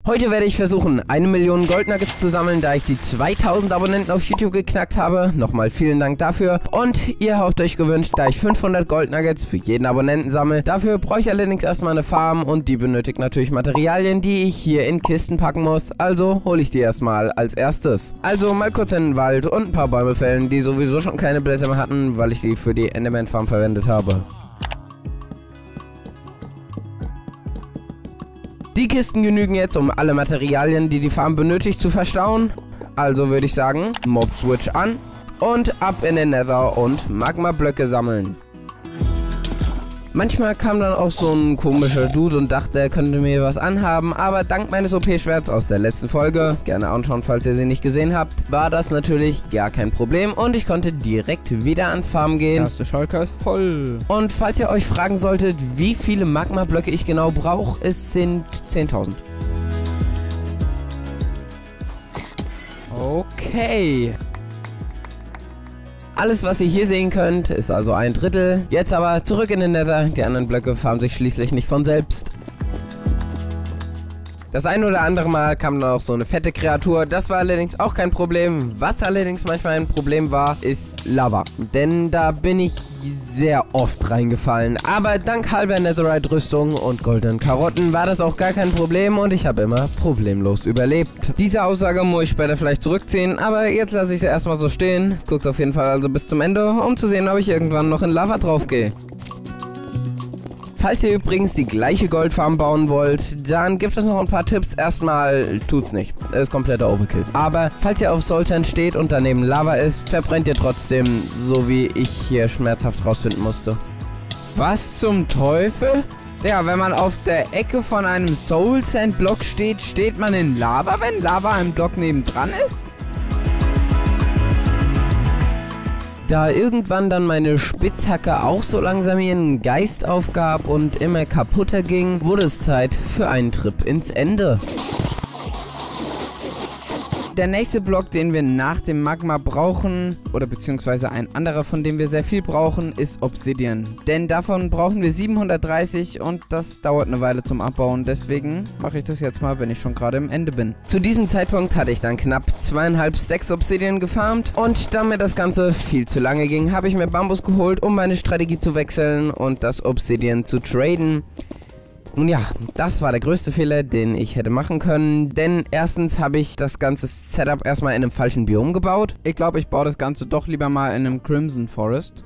Heute werde ich versuchen, 1 Million Goldnuggets zu sammeln, da ich die 2000 Abonnenten auf YouTube geknackt habe. Nochmal vielen Dank dafür. Und ihr habt euch gewünscht, da ich 500 Goldnuggets für jeden Abonnenten sammle. Dafür brauche ich allerdings erstmal eine Farm und die benötigt natürlich Materialien, die ich hier in Kisten packen muss. Also hole ich die erstmal als erstes. Also mal kurz in den Wald und ein paar Bäume fällen, die sowieso schon keine Blätter mehr hatten, weil ich die für die Enderman Farm verwendet habe. Die Kisten genügen jetzt, um alle Materialien, die die Farm benötigt, zu verstauen. Also würde ich sagen, Mob Switch an und ab in den Nether und Magma-Blöcke sammeln. Manchmal kam dann auch so ein komischer Dude und dachte, er könnte mir was anhaben, aber dank meines OP-Schwerts aus der letzten Folge, gerne anschauen, falls ihr sie nicht gesehen habt, war das natürlich gar kein Problem und ich konnte direkt wieder ans Farmen gehen. Der erste Schalker ist voll. Und falls ihr euch fragen solltet, wie viele Magma-Blöcke ich genau brauche, es sind 10.000. Okay. Alles, was ihr hier sehen könnt, ist also 1/3. Jetzt aber zurück in den Nether. Die anderen Blöcke farmen sich schließlich nicht von selbst. Das ein oder andere Mal kam dann auch so eine fette Kreatur. Das war allerdings auch kein Problem. Was allerdings manchmal ein Problem war, ist Lava. Denn da bin ich sehr oft reingefallen. Aber dank halber Netherite-Rüstung und goldenen Karotten war das auch gar kein Problem und ich habe immer problemlos überlebt. Diese Aussage muss ich später vielleicht zurückziehen, aber jetzt lasse ich sie erstmal so stehen. Guckt auf jeden Fall also bis zum Ende, um zu sehen, ob ich irgendwann noch in Lava drauf gehe. Falls ihr übrigens die gleiche Goldfarm bauen wollt, dann gibt es noch ein paar Tipps. Erstmal tut's nicht. Es ist kompletter Overkill. Aber falls ihr auf Sultan steht und daneben Lava ist, verbrennt ihr trotzdem, so wie ich hier schmerzhaft rausfinden musste. Was zum Teufel? Ja, wenn man auf der Ecke von einem Soul Sand Block steht, steht man in Lava, wenn Lava am Block nebendran ist? Da irgendwann dann meine Spitzhacke auch so langsam ihren Geist aufgab und immer kaputter ging, wurde es Zeit für einen Trip ins Ende. Der nächste Block, den wir nach dem Magma brauchen, oder beziehungsweise ein anderer, von dem wir sehr viel brauchen, ist Obsidian. Denn davon brauchen wir 730 und das dauert eine Weile zum Abbauen. Deswegen mache ich das jetzt mal, wenn ich schon gerade am Ende bin. Zu diesem Zeitpunkt hatte ich dann knapp 2,5 Stacks Obsidian gefarmt und da mir das Ganze viel zu lange ging, habe ich mir Bambus geholt, um meine Strategie zu wechseln und das Obsidian zu traden. Nun ja, das war der größte Fehler, den ich hätte machen können, denn erstens habe ich das ganze Setup erstmal in einem falschen Biom gebaut. Ich glaube, ich baue das Ganze doch lieber mal in einem Crimson Forest.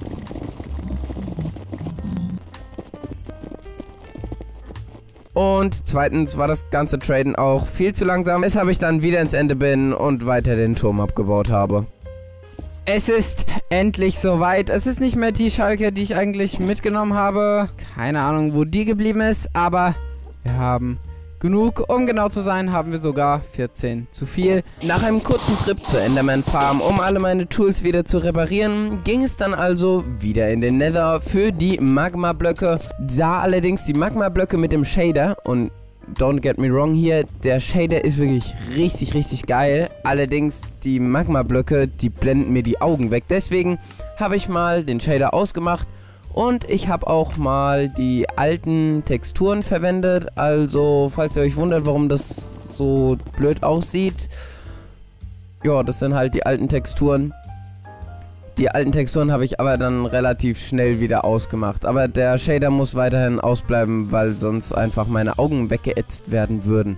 Und zweitens war das ganze Traden auch viel zu langsam, weshalb ich dann wieder ins Ende bin und weiter den Turm abgebaut habe. Es ist endlich soweit. Es ist nicht mehr die Schalke, die ich eigentlich mitgenommen habe. Keine Ahnung, wo die geblieben ist, aber wir haben genug. Um genau zu sein, haben wir sogar 14 zu viel. Nach einem kurzen Trip zur Enderman Farm, um alle meine Tools wieder zu reparieren, ging es dann also wieder in den Nether für die Magma-Blöcke. Da allerdings die Magma-Blöcke mit dem Shader und don't get me wrong hier, der Shader ist wirklich richtig, richtig geil. Allerdings die Magma-Blöcke, die blenden mir die Augen weg. Deswegen habe ich mal den Shader ausgemacht und ich habe auch mal die alten Texturen verwendet. Also, falls ihr euch wundert, warum das so blöd aussieht. Ja, das sind halt die alten Texturen. Die alten Texturen habe ich aber dann relativ schnell wieder ausgemacht. Aber der Shader muss weiterhin ausbleiben, weil sonst einfach meine Augen weggeätzt werden würden.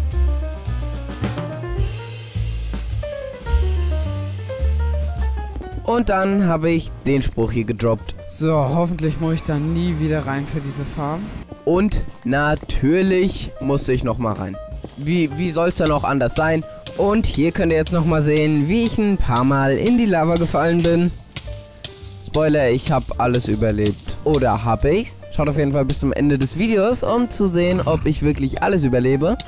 Und dann habe ich den Spruch hier gedroppt. So, hoffentlich muss ich da nie wieder rein für diese Farm. Und natürlich musste ich nochmal rein. Wie soll es denn auch anders sein? Und hier könnt ihr jetzt nochmal sehen, wie ich ein paar Mal in die Lava gefallen bin. Spoiler, ich habe alles überlebt. Oder habe ich's? Schaut auf jeden Fall bis zum Ende des Videos, um zu sehen, ob ich wirklich alles überlebe.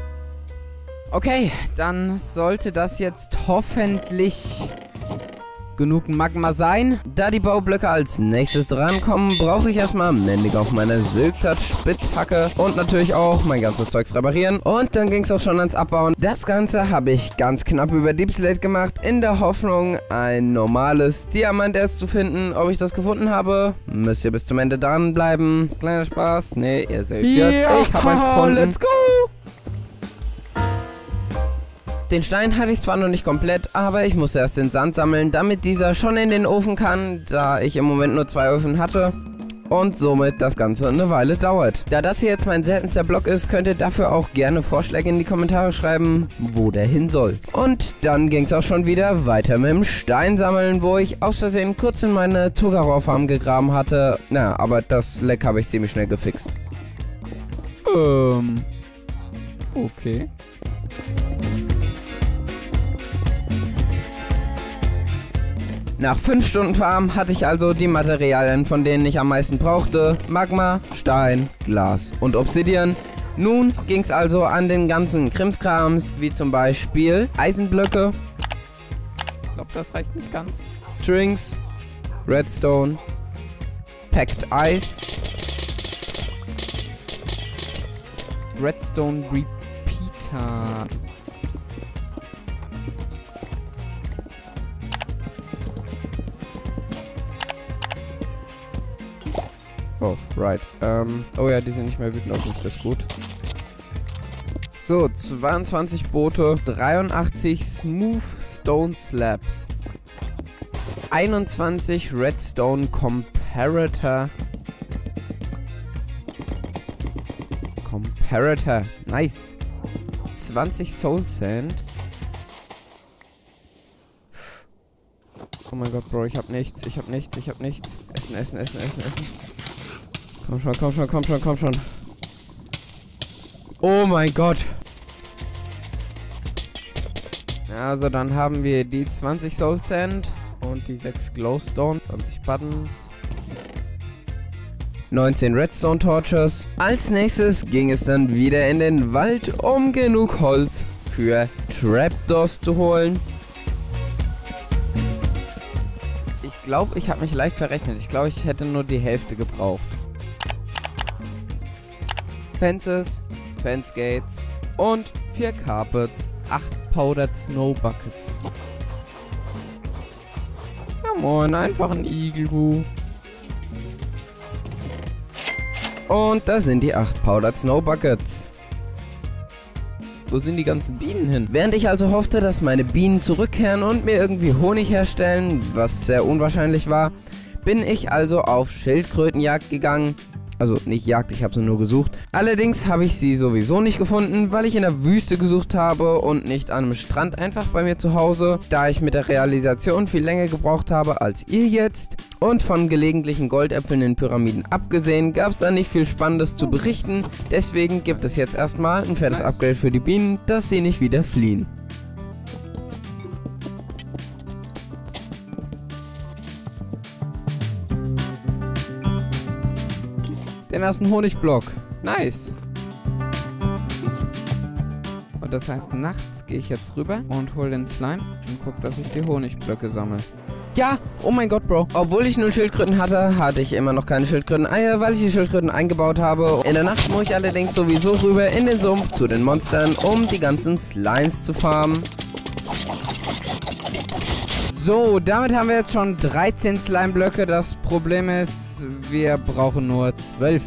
Okay, dann sollte das jetzt hoffentlich genug Magma sein. Da die Baublöcke als nächstes drankommen, brauche ich erstmal Mending auf meiner Silktouch-Spitzhacke und natürlich auch mein ganzes Zeugs reparieren. Und dann ging es auch schon ans Abbauen. Das Ganze habe ich ganz knapp über Deep Slate gemacht, in der Hoffnung, ein normales Diamanterz zu finden. Ob ich das gefunden habe, müsst ihr bis zum Ende dranbleiben. Kleiner Spaß. Nee, ihr seht jetzt. Ich habe eins gefunden. Let's go! Den Stein hatte ich zwar noch nicht komplett, aber ich musste erst den Sand sammeln, damit dieser schon in den Ofen kann, da ich im Moment nur 2 Öfen hatte und somit das Ganze eine Weile dauert. Da das hier jetzt mein seltenster Block ist, könnt ihr dafür auch gerne Vorschläge in die Kommentare schreiben, wo der hin soll. Und dann ging es auch schon wieder weiter mit dem Stein sammeln, wo ich aus Versehen kurz in meine Zuckerrohrfarm gegraben hatte. Na, aber das Leck habe ich ziemlich schnell gefixt. Okay. Nach 5 Stunden Farm hatte ich also die Materialien, von denen ich am meisten brauchte. Magma, Stein, Glas und Obsidian. Nun ging es also an den ganzen Krimskrams, wie zum Beispiel Eisenblöcke. Ich glaube, das reicht nicht ganz. Strings, Redstone, Packed Ice, Redstone Repeater. oh, right. Oh ja, die sind nicht mehr wütend auf mich, das ist gut. So, 22 Boote, 83 Smooth Stone Slabs, 21 Redstone Comparator. Nice. 20 Soul Sand. Oh mein Gott, Bro, ich hab nichts. Essen. Komm schon. Oh mein Gott. Also dann haben wir die 20 Soul Sand und die 6 Glowstone, 20 Buttons, 19 Redstone Torches. Als nächstes ging es dann wieder in den Wald, um genug Holz für Trapdoors zu holen. Ich glaube, ich habe mich leicht verrechnet. Ich glaube, ich hätte nur die Hälfte gebraucht. Fences, Fence Gates und 4 Carpets, 8 Powdered Snow Buckets. Ja moin, einfach ein Igelhu. Und da sind die 8 Powdered Snow Buckets. Wo sind die ganzen Bienen hin? Während ich also hoffte, dass meine Bienen zurückkehren und mir irgendwie Honig herstellen, was sehr unwahrscheinlich war, bin ich also auf Schildkrötenjagd gegangen. Also nicht Jagd, ich habe sie nur gesucht. Allerdings habe ich sie sowieso nicht gefunden, weil ich in der Wüste gesucht habe und nicht an einem Strand einfach bei mir zu Hause, da ich mit der Realisation viel länger gebraucht habe als ihr jetzt. Und von gelegentlichen Goldäpfeln in Pyramiden abgesehen, gab es da nicht viel Spannendes zu berichten. Deswegen gibt es jetzt erstmal ein fettes Upgrade für die Bienen, dass sie nicht wieder fliehen. Den ersten Honigblock. Nice. Und das heißt, nachts gehe ich jetzt rüber und hole den Slime und gucke, dass ich die Honigblöcke sammle. Ja, oh mein Gott, Bro. Obwohl ich nun Schildkröten hatte, hatte ich immer noch keine Schildkröten-Eier, weil ich die Schildkröten eingebaut habe. In der Nacht muss ich allerdings sowieso rüber in den Sumpf zu den Monstern, um die ganzen Slimes zu farmen. So, damit haben wir jetzt schon 13 Slime-Blöcke. Das Problem ist, wir brauchen nur 12.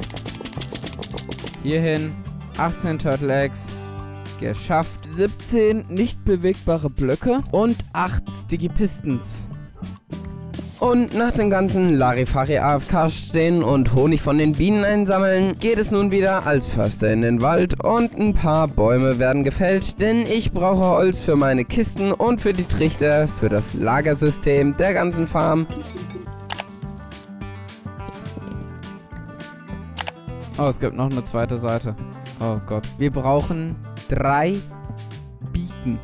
Hierhin 18 Turtle Eggs. Geschafft. 17 nicht bewegbare Blöcke und 8 Sticky Pistons. Und nach dem ganzen Larifari AFK stehen und Honig von den Bienen einsammeln, geht es nun wieder als Förster in den Wald und ein paar Bäume werden gefällt, denn ich brauche Holz für meine Kisten und für die Trichter für das Lagersystem der ganzen Farm. Oh, es gibt noch eine zweite Seite. Oh Gott. Wir brauchen 3 Beacon.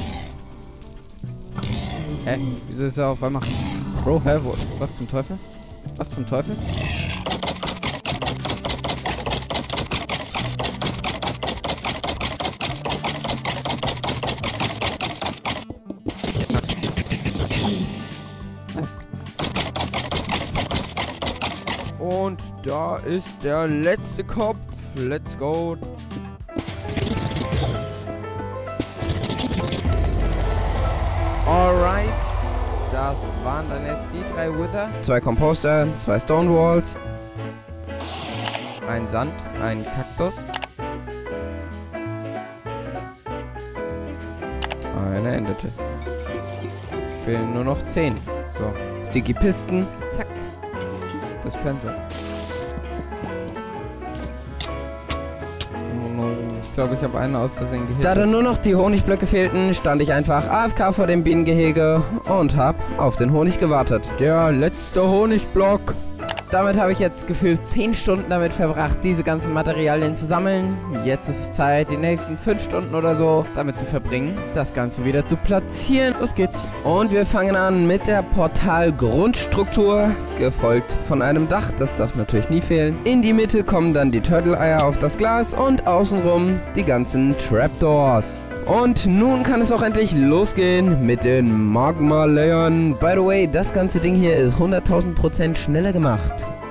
Hä? Wieso ist er auf einmal... Bro, hä? Was zum Teufel? Was zum Teufel? da ist der letzte Kopf. Let's go. Alright. Das waren dann jetzt die 3 Wither. 2 Composter, 2 Stonewalls. Ein Sand, ein Kaktus. Eine Ender-Chest. Fehlen nur noch 10. So. Sticky Pisten. Zack. Dispenser. Ich glaube, ich habe einen aus Versehen gehittet. Da dann nur noch die Honigblöcke fehlten, stand ich einfach AFK vor dem Bienengehege und habe auf den Honig gewartet. Der letzte Honigblock. Damit habe ich jetzt gefühlt 10 Stunden damit verbracht, diese ganzen Materialien zu sammeln. Jetzt ist es Zeit, die nächsten 5 Stunden oder so damit zu verbringen, das Ganze wieder zu platzieren. Los geht's. Und wir fangen an mit der Portalgrundstruktur, gefolgt von einem Dach, das darf natürlich nie fehlen. In die Mitte kommen dann die Turtle-Eier auf das Glas und außenrum die ganzen Trapdoors. Und nun kann es auch endlich losgehen mit den Magma-Layern. By the way, das ganze Ding hier ist 100.000% schneller gemacht.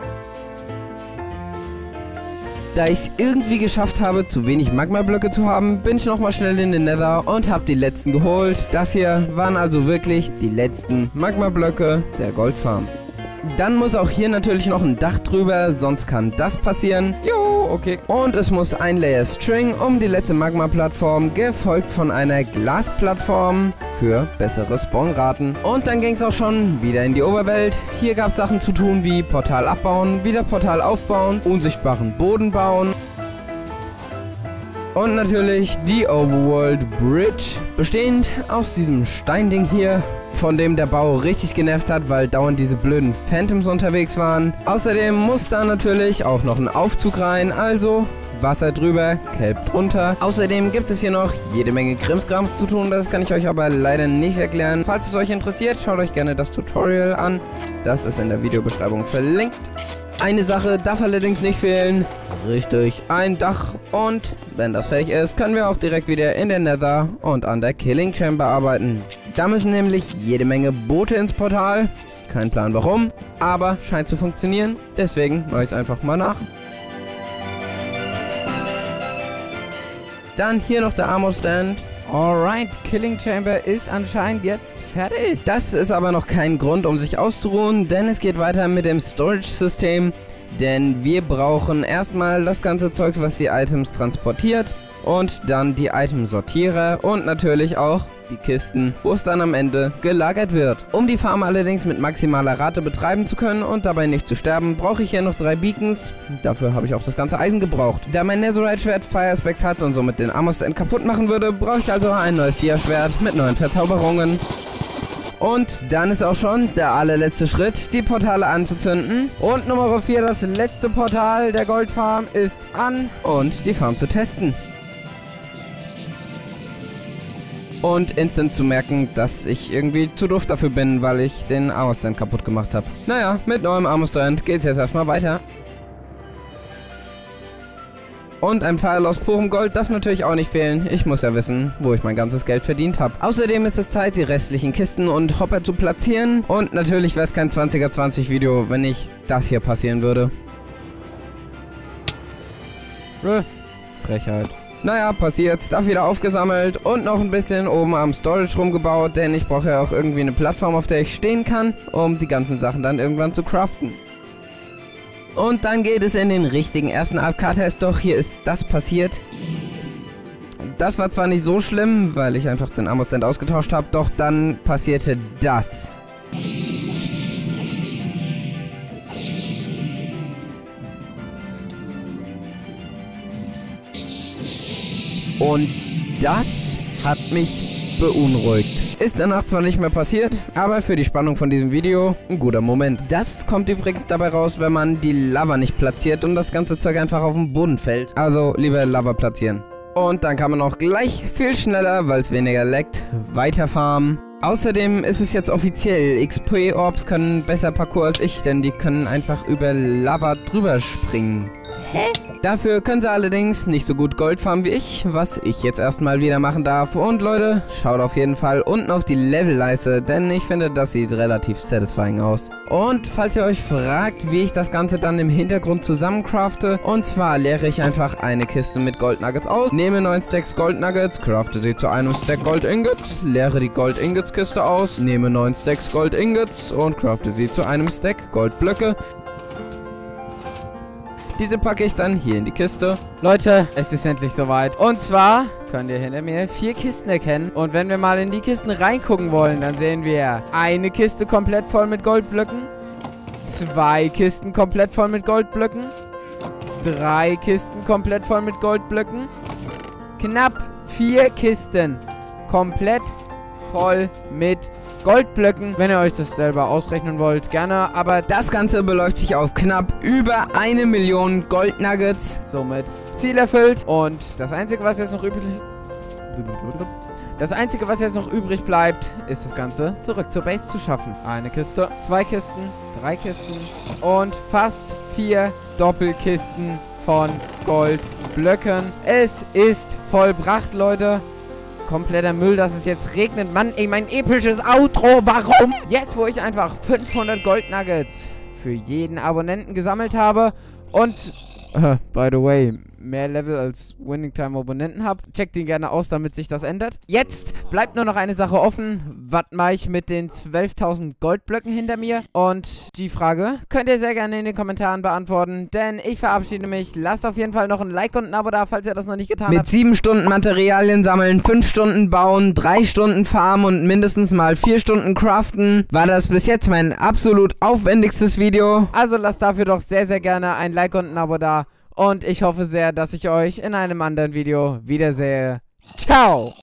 Da ich es irgendwie geschafft habe, zu wenig Magma-Blöcke zu haben, bin ich nochmal schnell in den Nether und habe die letzten geholt. Das hier waren also wirklich die letzten Magma-Blöcke der Goldfarm. Dann muss auch hier natürlich noch ein Dach drüber, sonst kann das passieren. Jo, okay. Und es muss ein Layer String um die letzte Magma-Plattform, gefolgt von einer Glasplattform für bessere Spawnraten. Und dann ging es auch schon wieder in die Oberwelt. Hier gab es Sachen zu tun wie Portal abbauen, wieder Portal aufbauen, unsichtbaren Boden bauen. Und natürlich die Overworld Bridge, bestehend aus diesem Steinding hier, von dem der Bau richtig genervt hat, weil dauernd diese blöden Phantoms unterwegs waren. Außerdem muss da natürlich auch noch ein Aufzug rein, also Wasser drüber, Kelp drunter. Außerdem gibt es hier noch jede Menge Krimskrams zu tun, das kann ich euch aber leider nicht erklären. Falls es euch interessiert, schaut euch gerne das Tutorial an, das ist in der Videobeschreibung verlinkt. Eine Sache darf allerdings nicht fehlen, richtig, ein Dach, und wenn das fertig ist, können wir auch direkt wieder in den Nether und an der Killing Chamber arbeiten. Da müssen nämlich jede Menge Boote ins Portal, kein Plan warum, aber scheint zu funktionieren, deswegen mache ich es einfach mal nach. Dann hier noch der Armor Stand. Alright, Killing Chamber ist anscheinend jetzt fertig. Das ist aber noch kein Grund, um sich auszuruhen, denn es geht weiter mit dem Storage-System. Denn wir brauchen erstmal das ganze Zeug, was die Items transportiert, und dann die Item-Sortierer und natürlich auch die Kisten, wo es dann am Ende gelagert wird. Um die Farm allerdings mit maximaler Rate betreiben zu können und dabei nicht zu sterben, brauche ich hier noch 3 Beacons. Dafür habe ich auch das ganze Eisen gebraucht. Da mein Netherite-Schwert Fire Aspect hat und somit den Armor Stand kaputt machen würde, brauche ich also ein neues Dia-Schwert mit neuen Verzauberungen. Und dann ist auch schon der allerletzte Schritt, die Portale anzuzünden. Und Nummer 4, das letzte Portal der Goldfarm ist an und die Farm zu testen. Und instant zu merken, dass ich irgendwie zu doof dafür bin, weil ich den Armor Stand kaputt gemacht habe. Naja, mit neuem Armor Stand geht's jetzt erstmal weiter. Und ein Pfeil aus purem Gold darf natürlich auch nicht fehlen. Ich muss ja wissen, wo ich mein ganzes Geld verdient habe. Außerdem ist es Zeit, die restlichen Kisten und Hopper zu platzieren. Und natürlich wäre es kein 20er20 Video, wenn nicht das hier passieren würde. Frechheit. Naja, passiert, Stuff wieder aufgesammelt und noch ein bisschen oben am Storage rumgebaut, denn ich brauche ja auch irgendwie eine Plattform, auf der ich stehen kann, um die ganzen Sachen dann irgendwann zu craften. Und dann geht es in den richtigen ersten AFK-Test, doch hier ist das passiert. Das war zwar nicht so schlimm, weil ich einfach den Armor Stand ausgetauscht habe, doch dann passierte das. Und das hat mich beunruhigt. Ist danach zwar nicht mehr passiert, aber für die Spannung von diesem Video ein guter Moment. Das kommt übrigens dabei raus, wenn man die Lava nicht platziert und das ganze Zeug einfach auf den Boden fällt. Also lieber Lava platzieren. Und dann kann man auch gleich viel schneller, weil es weniger leckt, weiter farmen. Außerdem ist es jetzt offiziell, XP-Orbs können besser Parkour als ich, denn die können einfach über Lava drüber springen. Dafür können sie allerdings nicht so gut Gold farmen wie ich, was ich jetzt erstmal wieder machen darf. Und Leute, schaut auf jeden Fall unten auf die Levelleiste, denn ich finde, das sieht relativ satisfying aus. Und falls ihr euch fragt, wie ich das Ganze dann im Hintergrund zusammencrafte, und zwar leere ich einfach eine Kiste mit Gold Nuggets aus, nehme 9 Stacks Gold Nuggets, crafte sie zu einem Stack Gold Ingots, leere die Gold Ingots Kiste aus, nehme 9 Stacks Gold Ingots und crafte sie zu einem Stack Gold Blöcke. Diese packe ich dann hier in die Kiste. Leute, es ist endlich soweit. Und zwar könnt ihr hinter mir 4 Kisten erkennen. Und wenn wir mal in die Kisten reingucken wollen, dann sehen wir eine Kiste komplett voll mit Goldblöcken, 2 Kisten komplett voll mit Goldblöcken, 3 Kisten komplett voll mit Goldblöcken, knapp 4 Kisten komplett voll mit Goldblöcken. Wenn ihr euch das selber ausrechnen wollt, gerne. Aber das Ganze beläuft sich auf knapp über 1 Million Gold Nuggets. Somit Ziel erfüllt. Und das Einzige, was jetzt noch übrig bleibt, ist das Ganze zurück zur Base zu schaffen. Eine Kiste, 2 Kisten, 3 Kisten und fast 4 Doppelkisten von Goldblöcken. Es ist vollbracht, Leute. Kompletter Müll, dass es jetzt regnet. Mann, ey, mein episches Outro, warum? Jetzt, wo ich einfach 500 Gold Nuggets für jeden Abonnenten gesammelt habe und, by the way, mehr Level als Winning Time Abonnenten habe. Checkt ihn gerne aus, damit sich das ändert. Jetzt bleibt nur noch eine Sache offen. Was mache ich mit den 12.000 Goldblöcken hinter mir? Und die Frage könnt ihr sehr gerne in den Kommentaren beantworten, denn ich verabschiede mich. Lasst auf jeden Fall noch ein Like und ein Abo da, falls ihr das noch nicht getan habt. Mit 7 Stunden Materialien sammeln, 5 Stunden bauen, 3 Stunden farmen und mindestens mal 4 Stunden craften, war das bis jetzt mein absolut aufwendigstes Video. Also lasst dafür doch sehr, sehr gerne ein Like und ein Abo da. Und ich hoffe sehr, dass ich euch in einem anderen Video wiedersehe. Ciao!